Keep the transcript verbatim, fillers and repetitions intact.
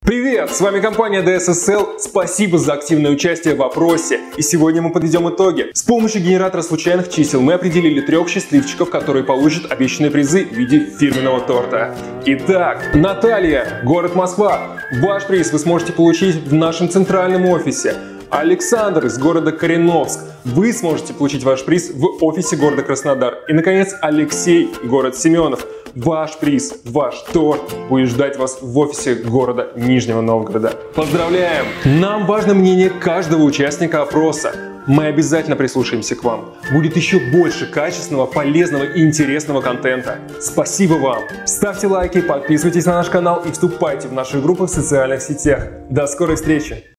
Привет! С вами компания ди эс эс эл. Спасибо за активное участие в опросе. И сегодня мы подведем итоги. С помощью генератора случайных чисел мы определили трех счастливчиков, которые получат обещанные призы в виде фирменного торта. Итак, Наталья, город Москва. Ваш приз вы сможете получить в нашем центральном офисе. Александр из города Кореновск. Вы сможете получить ваш приз в офисе города Краснодар. И, наконец, Алексей, город Семенов. Ваш приз, ваш торт будет ждать вас в офисе города Нижнего Новгорода. Поздравляем! Нам важно мнение каждого участника опроса. Мы обязательно прислушаемся к вам. Будет еще больше качественного, полезного и интересного контента. Спасибо вам! Ставьте лайки, подписывайтесь на наш канал и вступайте в наши группы в социальных сетях. До скорой встречи!